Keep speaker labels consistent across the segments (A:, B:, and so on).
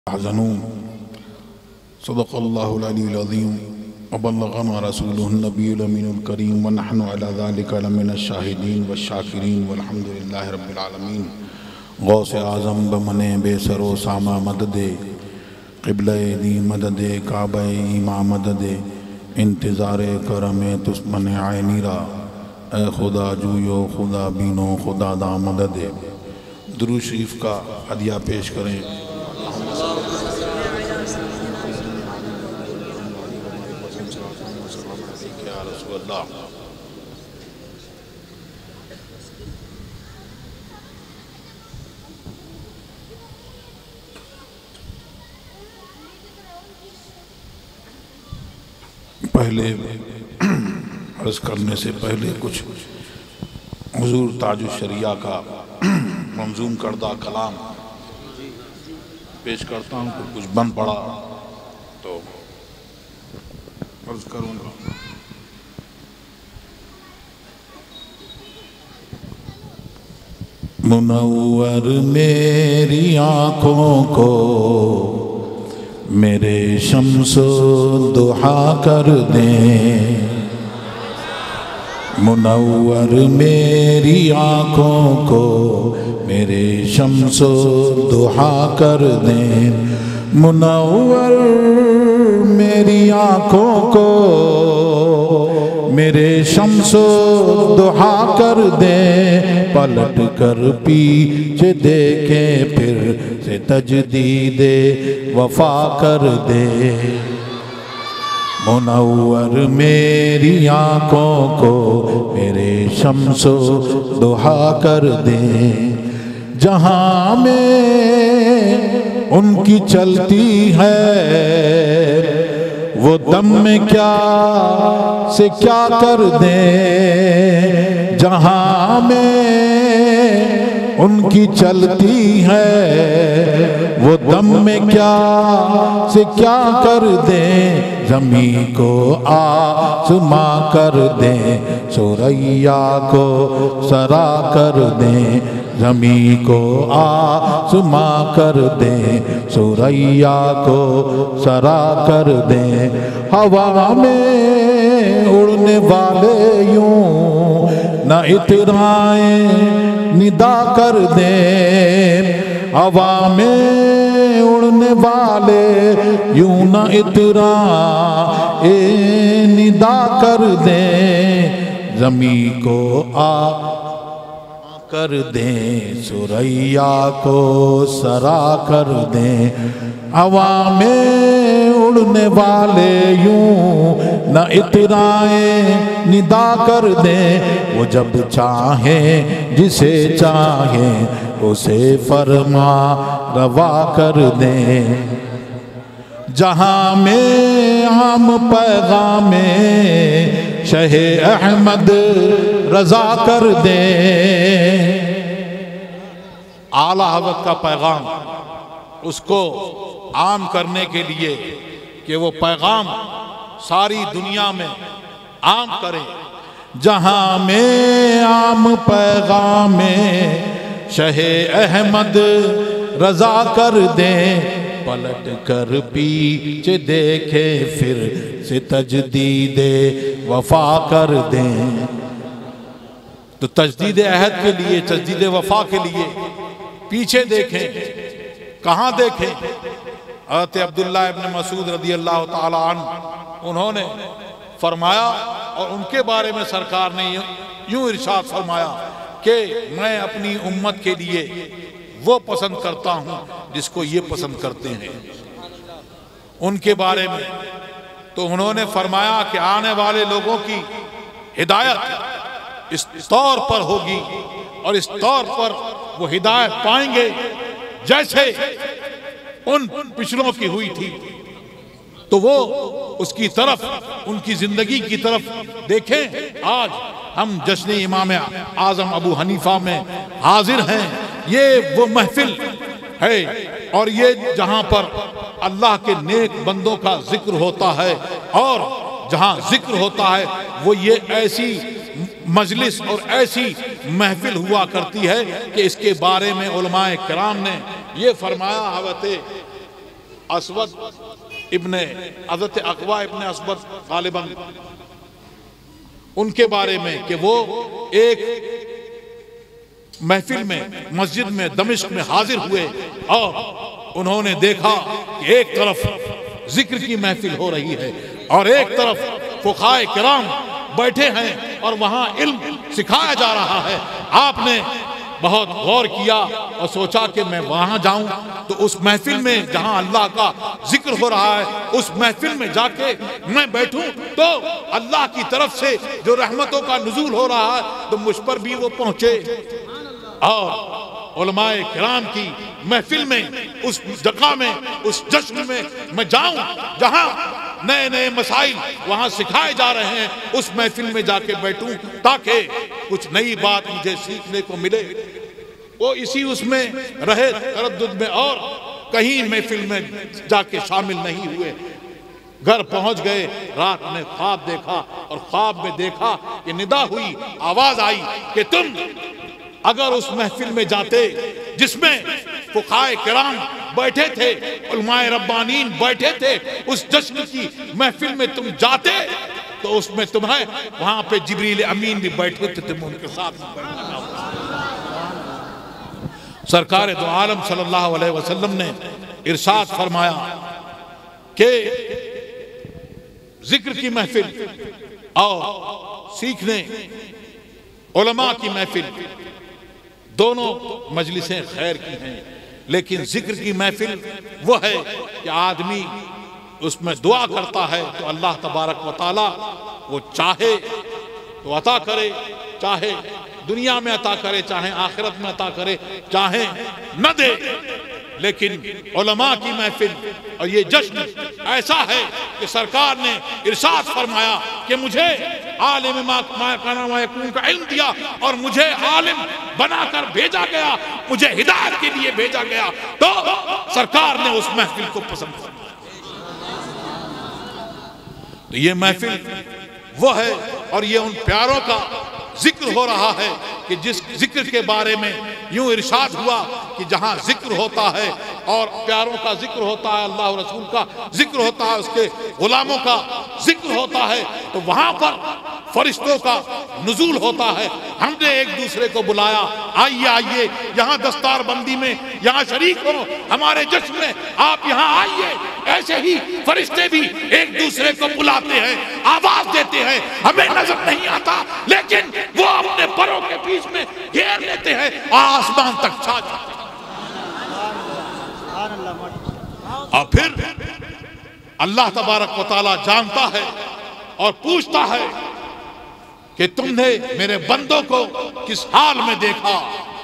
A: हज़नून सदक़ल्लाहुल अलीयुल अज़ीम व बल्लग़ना रसूलुहुन नबियुल अमीनुल करीम व नहनु अला ज़ालिका लमिनश शाहिदीन व शाकिरीन वल्हम्दुलिल्लाहि रब्बिल आलमीन। गौसे आज़म बमने बेसरो सामा मददे क़िबले दी मददे काबे ईमा मददे इंतज़ारे करमे तुस्मने आयनीरा ए खुदा जूयो खुदा बीनो खुदा दा मददे। दुरूद शरीफ का हदिया पेश करें। पहले अर्ज करने से पहले कुछ हुजूर ताजुल शरिया का मंजूम करदा कलाम पेश करता हूँ। कुछ बन पड़ा तो अर्ज करूँगा। मुनव्वर मेरी आँखों को मेरे शम्सो दुहा कर दें। मुनव्वर मेरी आँखों को मेरे शम्सो दुहा कर दें। मुनव्वर मेरी आँखों को मेरे शम्सो दुहा कर दें। पलट कर पीछे देखें फिर से तजदीदे वफा कर दे। मुनव्वर मेरी आँखों को मेरे शम्सो दुहा कर दे। जहाँ में उनकी चलती है वो दम में क्या से क्या कर दे। जहाँ में उनकी चलती है वो दम में क्या से क्या कर दे। ज़मीं को आसमां कर दे सुरैया को सरा कर दे। ज़मीं को आसमां कर दे सुरैया को सरा कर दे। हवा में उड़ने वाले यूं न इतराएं निदा कर दे। हवा में उड़ने वाले यूं न इतराएं निदा कर दे। ज़मीं को कर दें सुरैया को सरा कर दें। हवा में उड़ने वाले यूं न इतराएं निदा कर दें। वो जब चाहें जिसे चाहें उसे फरमा रवा कर दें। जहाँ में आम पैगाम शहे अहमद रजा कर दे। आला हज़रत का पैगाम उसको आम करने के लिए कि वो पैगाम सारी दुनिया में आम करे। जहाँ में आम पैगाम शहे अहमद रजा कर दे। पलट कर पीछे देखे फिर से तजदीदे वफा कर दें। तो तजदीद अहद के लिए तजदीद वफा के लिए पीछे देखें। कहाँ देखें? हज़रत अब्दुल्लाह इब्न मसूद रज़ी अल्लाह ताला अन्हु उन्होंने फरमाया और उनके बारे में सरकार ने यूं इरशाद फरमाया कि मैं अपनी उम्मत के लिए वो पसंद करता हूँ जिसको ये पसंद करते हैं। उनके बारे में तो उन्होंने फरमाया कि आने वाले लोगों की हिदायत इस तौर पर होगी और इस तौर पर वो हिदायत पाएंगे जैसे उन पिछलों की हुई थी। तो वो उसकी तरफ उनकी जिंदगी की तरफ देखें। आज हम जश्न इमाम आज़म अबू हनीफा में हाजिर हैं। ये वो महफिल है और ये जहाँ पर अल्लाह के नेक बंदों का जिक्र होता है और जहाँ जिक्र होता है वो ये ऐसी मजलिस और ऐसी महफिल हुआ करती है कि इसके बारे में उलमाए किराम ने ये फरमाया। हज़रत असवद इब्ने हज़रत अक़वा इब्ने असवद गालिबन उनके बारे में कि वो एक महफिल में मस्जिद में दमिश्क में हाजिर हुए और उन्होंने देखा कि एक तरफ जिक्र की महफिल हो रही है और एक तरफ फुक़हाए किराम बैठे हैं और वहां इल्म सिखाया जा रहा है। आपने बहुत गौर किया और सोचा कि मैं वहां जाऊं तो उस महफिल में जहां अल्लाह का जिक्र हो रहा है उस महफिल में जाके मैं बैठूं तो अल्लाह की तरफ से जो रहमतों का नुज़ूल हो रहा है तो मुझ पर भी वो पहुंचे। और उलमाए किराम की महफिल में उस जगह में उस जश्न में मैं जाऊं जहां नए नए मसाइल वहां सिखाए जा रहे हैं, उस महफिल में जाके बैठूं ताकि कुछ नई बात मुझे सीखने को मिले। वो इसी उसमें रहे तरद्दुद में और कहीं महफिल में जाके शामिल नहीं हुए। घर पहुंच गए, रात में ख्वाब देखा और ख्वाब में देखा कि निदा हुई, आवाज आई कि तुम अगर उस महफिल में जाते जिसमें फुक़हाए किराम बैठे थे, उलमाए रब्बानीन बैठे थे, उस जश्न की महफिल में तुम जाते तो उसमें तुम्हें वहां पे जिब्रील अमीन भी बैठे थे, तुम उनके साथ बैठना होगा। सरकार दो आलम सल्लल्लाहु अलैहि वसल्लम ने इरशाद फरमाया कि जिक्र की महफिल और सीखने उलमा की महफिल दोनों मजलिसें खैर की हैं, लेकिन जिक्र की महफिल वो है कि आदमी उसमें दुआ करता है तो अल्लाह तबारक व तआला वो चाहे तो अता करे, चाहे दुनिया में अता करे, चाहे आखिरत में अता करे, चाहे न दे। लेकिन उलमा की महफिल और ये जश्न ऐसा है कि सरकार ने इरशाद फरमाया कि मुझे आलिम का इल्म दिया और मुझे आलिम बनाकर भेजा गया, मुझे हिदायत के लिए भेजा गया, तो सरकार ने उस महफिल को पसंद किया। तो ये महफिल वो है और ये उन प्यारों का जिक्र हो रहा है कि जिस जिक्र के बारे में यूं इरशाद हुआ कि जहां जिक्र होता है और प्यारों का जिक्र होता है, अल्लाह और रसूल का जिक्र होता है, उसके गुलामों का जिक्र होता है, तो वहां पर फरिश्तों का नुज़ूल होता है। हमने एक दूसरे को बुलाया, आइए आइए यहाँ दस्तारबंदी में यहाँ शरीक हो, हमारे जश्न में आप यहाँ आइए। ऐसे ही फरिश्ते भी एक दूसरे को बुलाते हैं, आवाज देते हैं, हमें नजर नहीं आता लेकिन वो अपने परों के बीच में घेर लेते हैं, आसमान तक छा जाते हैं। और फिर अल्लाह तबारक व तआला जानता है और पूछता है कि तुमने मेरे बंदों को किस हाल में देखा।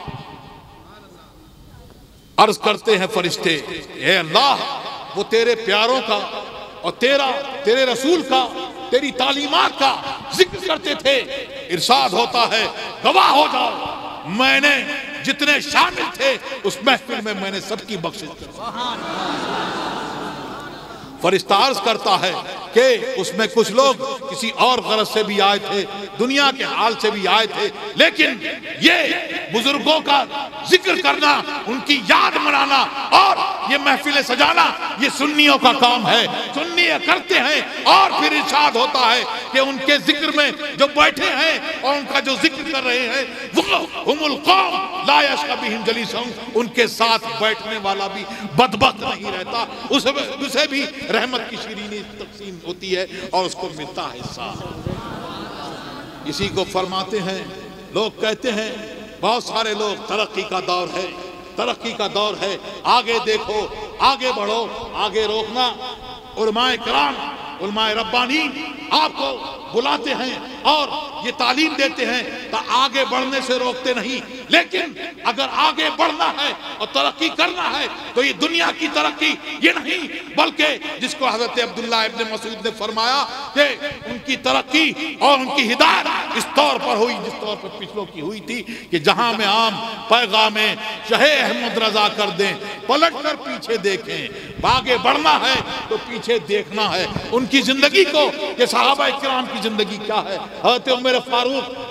A: अर्ज करते हैं फरिश्ते, हे अल्लाह, वो तेरे प्यारों का और तेरे रसूल का, तेरी तालीमात का जिक्र करते थे। इरशाद होता है, गवाह हो जाओ, मैंने जितने शामिल थे उस महफिल में मैंने सबकी बख्शिश कर दी। फरिश्ता अर्ज करता है कि उसमें कुछ लोग किसी और गरज से भी आए थे, दुनिया के हाल से भी आए थे, लेकिन ये बुजुर्गों का जिक्र करना, उनकी याद मनाना और ये महफिलें सजाना ये सुन्नियों का काम है। सुन्नी करते हैं और फिर इरशाद होता है कि उनके जिक्र में जो बैठे हैं और उनका जो जिक्र कर रहे हैं वो हुमुल कौम ला यशक़ा बिहिम जलीसुहुम, उनके साथ बैठने वाला भी बदबख्त नहीं रहता, उसे भी रहमत की शीरीनी तकसीम होती है और उसको मिलता है हिस्सा। इसी को फरमाते हैं, लोग कहते हैं, बहुत सारे लोग, तरक्की का दौर है, तरक्की का दौर है, आगे देखो, आगे बढ़ो, आगे रोकना। उलमाए किराम, उलमाए रब्बानी आपको बुलाते हैं और ये तालीम देते हैं तो आगे बढ़ने से रोकते नहीं, लेकिन अगर आगे बढ़ना है और तरक्की करना है तो ये दुनिया की तरक्की ये नहीं, बल्कि जिसको हजरत अब्दुल्लाह इब्न मसूद ने फरमाया कि उनकी तरक्की और उनकी हिदायत इस तौर पर हुई जिस तौर पर पिछलों की हुई थी कि जहां में आम पैगाम शहे अहमद रजा कर दें, पलट कर पीछे देखें। आगे बढ़ना है तो पीछे देखना है। उनकी जिंदगी को, ये सहाबा किराम की जिंदगी क्या है, हज़रत उमर फारूक, हज़रत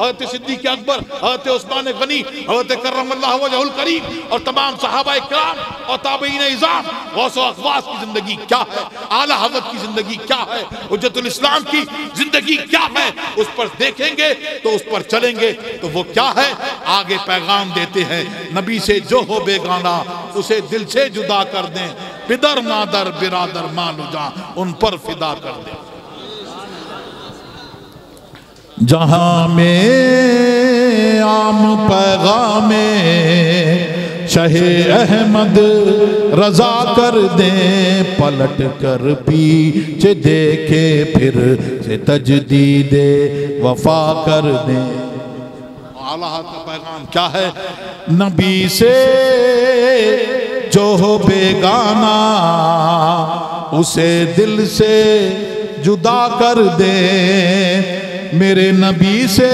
A: सिद्दीक़ अकबर, हज़रत उस्मान गनी, हज़रत करमल्लाहु वजहुल करीम और तमाम सहाबाए किराम और ताबईन इज़ाम, गौस व अक़वास की जिंदगी क्या है, आला हज़रत की जिंदगी क्या है, हुज्जतुल इस्लाम की जिंदगी क्या है, उस पर देखेंगे तो उस पर चलेंगे तो वो क्या है। आगे पैगाम देते हैं, नबी से जो हो बेगाना उसे दिल से जुदा कर दें, पिदर मादर बिरादर मालूजा उन पर फिदा कर दें। जहां में आम पैगामे शहे अहमद रजा कर दें, पलट कर पीछे देखे फिर से तजदीदे वफा कर दें। अल्लाह का पैगाम क्या है, नबी से जो हो बेगाना उसे दिल से जुदा कर दे, मेरे नबी से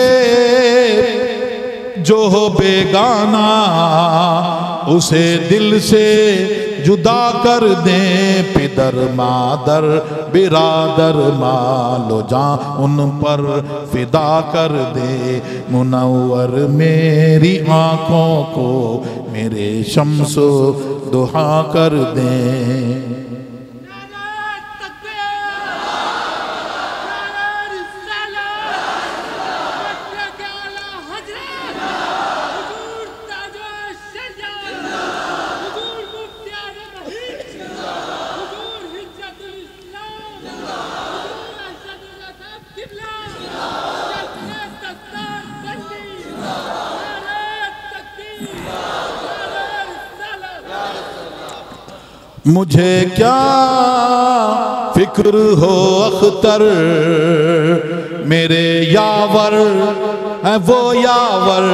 A: जो हो बेगाना उसे दिल से जुदा कर दें, पिदर मादर बिरादर मालो जा उन पर फिदा कर दे, मुनव्वर मेरी आँखों को मेरे शम्सो दुहा कर दें। मुझे क्या फिक्र हो अख्तर, मेरे यावर है वो यावर।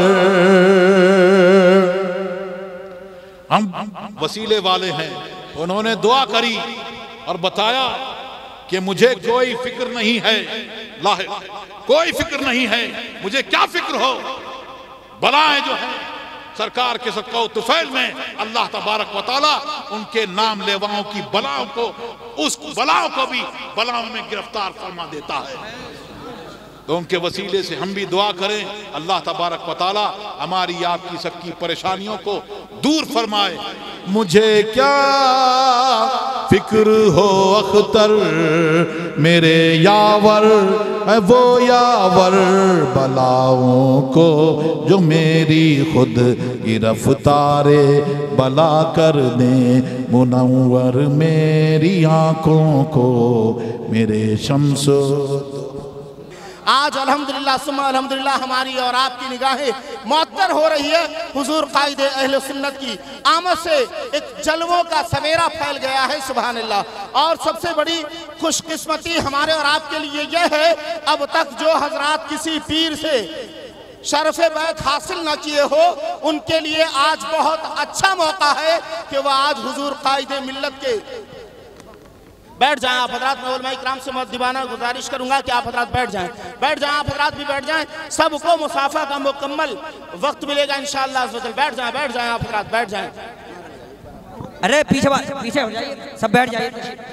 A: हम वसीले वाले हैं, उन्होंने दुआ करी और बताया कि मुझे कोई फिक्र नहीं है, कोई फिक्र नहीं है, मुझे क्या फिक्र हो। बलाएं जो है सरकार के सदका तुफैल में अल्लाह तबारक व तआला उनके नाम लेवाओं की बलाओं को, उस बलाओं को भी बलाओं में गिरफ्तार फरमा देता है। तो उनके वसीले से हम भी दुआ करें, अल्लाह तबारक व तआला हमारी आपकी सबकी परेशानियों को दूर फरमाए। मुझे क्या फिक्र हो अख्तर, मेरे यावर है वो यावर। बलाओं को जो मेरी खुद गिरफ्तारे बला कर दें, मुनव्वर मेरी आँखों को मेरे शम्सो।
B: आज अल्हम्दुलिल्लाह सुम्मा अल्हम्दुलिल्लाह हमारी और आपकी निगाहें मुअत्तर हो रही है। हुजूर कायदे अहले सुन्नत की आमद से एक जलवों का सवेरा फैल गया है, सुभान अल्लाह। और सबसे बड़ी खुशकिस्मती हमारे और आपके लिए यह है, अब तक जो हजरात किसी पीर से शरफ़े बैत हासिल न किए हो, उनके लिए आज बहुत अच्छा मौका है कि वह आज हुजूर कायदे मिल्लत के बैठ जाएं। आप हजरात, मैं उलमा इकराम से मुअद्दिबाना गुजारिश करूंगा कि आप हजरात बैठ जाएं, बैठ जाएं, आप हजरात भी बैठ जाएं। सबको मुसाफा का मुकम्मल वक्त मिलेगा इंशाअल्लाह अज़्ज़ व जल। बैठ जाएं, बैठ जाएं, आप हजरात बैठ जाएं।
C: अरे पीछे पीछे हो जाइए, सब बैठ जाइए।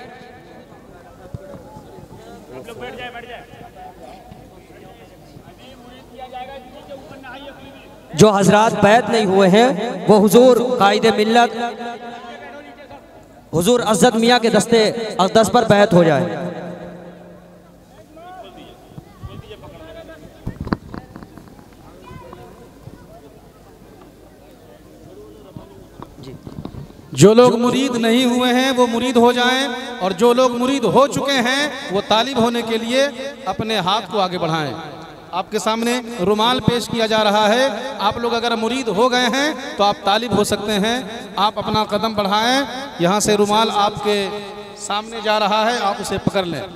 C: बैठ जाए, बैठ जाए। जो हजरात बैत नहीं हुए हैं वो हुजूर कायदे मिल्लत हुजूर अज़्ज़त मियाँ के दस्ते अक़दस पर बैत हो जाए।
D: जो लोग मुरीद नहीं हुए हैं वो मुरीद हो जाएं, और जो लोग मुरीद हो चुके हैं वो तालिब होने के लिए अपने हाथ को आगे बढ़ाएं। आपके सामने रुमाल पेश किया जा रहा है। आप लोग अगर मुरीद हो गए हैं तो आप तालिब हो सकते हैं। आप अपना कदम बढ़ाएं, यहाँ से रुमाल आपके सामने जा रहा है, आप उसे पकड़ लें।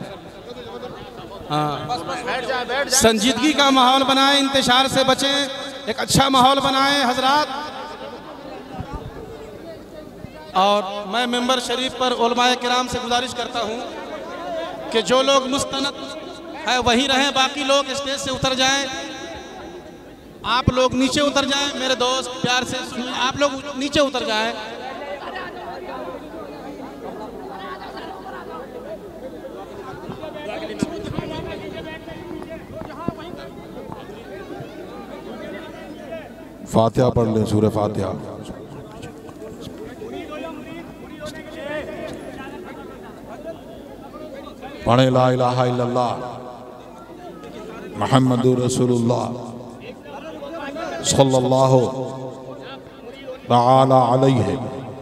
D: हाँ, संजीदगी का माहौल बनाएं, इंतशार से बचें, एक अच्छा माहौल बनाएं हजरात। और मैं मेंबर शरीफ पर उलमाए किराम से गुजारिश करता हूँ कि जो लोग मुस्तनद है वहीं रहें, बाकी लोग स्टेज से उतर जाएं। आप लोग नीचे उतर जाएं, मेरे दोस्त प्यार से सुनिए, आप लोग नीचे उतर जाएं।
A: फातिहा पढ़ लें, सूरह फातिहा। पढ़े ला इलाहा इल्लल्लाह मुहम्मदुर रसूलुल्लाह सल्लल्लाहु तआला अलैहि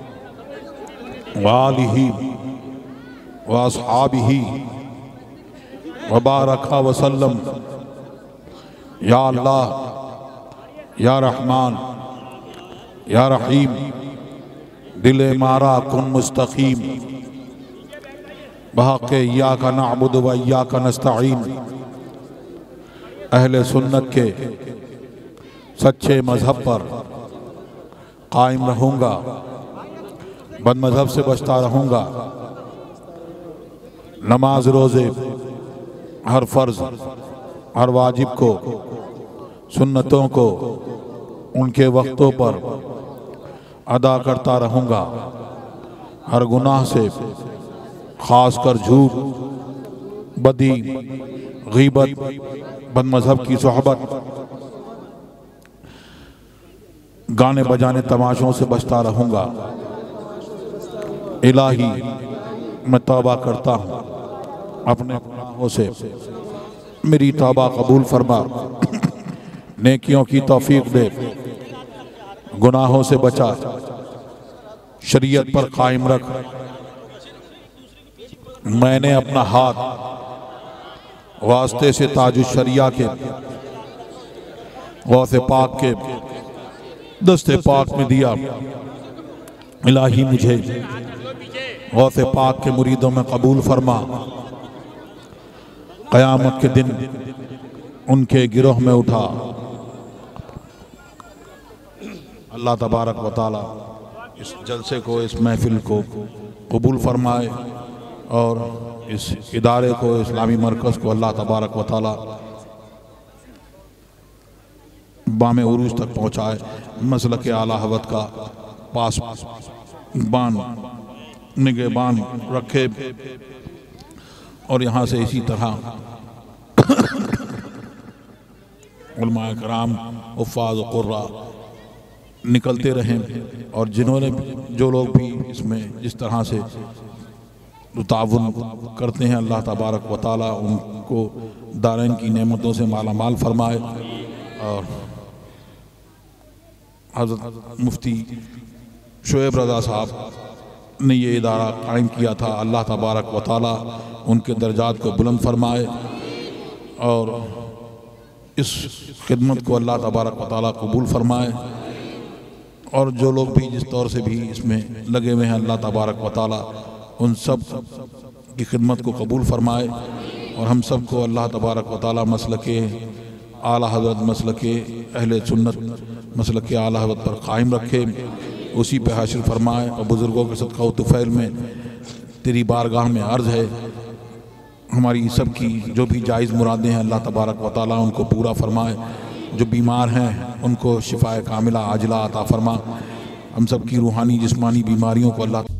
A: व आलिहि व अस्हाबिहि व बारका वसल्लम। या अल्लाह या रहमान या रहीम, दिल मारा कुन मुस्तकीम, बहक़े इय्याका नअबुदु व इय्याका नस्तईन। अहले सुन्नत के सच्चे मज़हब पर कायम रहूँगा, बद मज़हब से बचता रहूँगा। नमाज रोज़े हर फ़र्ज़ हर वाजिब को, सुन्नतों को उनके वक्तों पर अदा करता रहूँगा। हर गुनाह से, ख़ासकर झूठ, बदी, गीबत, बदमज़हब की सोहबत, गाने बजाने तमाशों से बचता रहूँगा। इलाही मैं तौबा करता हूँ अपने गुनाहों से, मेरी तौबा कबूल फरमा, नेकियों की तौफीक दे, गुनाहों से बचा, शरीयत पर कायम रख। मैंने अपना हाथ वास्ते से ताजुश शरिया के गौसे पाक के दस्ते पाक में दिया। इलाही मुझे गौसे पाक के मुरीदों में कबूल फरमा, क़यामत के दिन उनके गिरोह में उठा। अल्लाह तबारक व तआला इस जलसे को, इस महफिल को कबूल फरमाए और इस इदारे को, इस्लामी मरकज़ को अल्लाह तबारक व तआला बामे उरूज तक पहुँचाए, मसलक आला हज़रत का पास बान निगहबान रखे और यहाँ से इसी तरह उलमाए कराम, उफ़ाज़ क़ुर्रा निकलते रहें। और जिन्होंने, जो लोग भी इसमें जिस तरह से ताउन करते हैं, अल्लाह तबारक व तआला उनको दारैन की नेमतों से माला माल फरमाए। और हज़रत मुफ्ती शोएब रज़ा साहब ने ये इदारा कायम किया था, अल्लाह तबारक व तआला उनके दर्जात को बुलंद फरमाए और इस खिदमत को अल्लाह तबारक व तआला कबूल फरमाए। और जो लोग भी जिस तौर से भी इसमें लगे हुए हैं, अल्लाह तबारक व तआला उन सब की खिदमत को कबूल फरमाए और हम सब को अल्लाह तबारक व तआला मसलके आला हज़रत, मसलके अहले सुन्नत, मसलके आला हज़रत पर कायम रखे, उसी पे हासिल फरमाए। और बुज़ुर्गों के सदक़ा व तुफ़ैल में तेरी बारगाह में अर्ज़ है, हमारी सब की जो भी जायज़ मुरादें हैं अल्लाह तबारक व तआला उनको पूरा फरमाए। जो बीमार हैं उनको शिफ़ाए कामिला आजिला अता फरमा। हम सब की रूहानी जिस्मानी बीमारियों को अल्लाह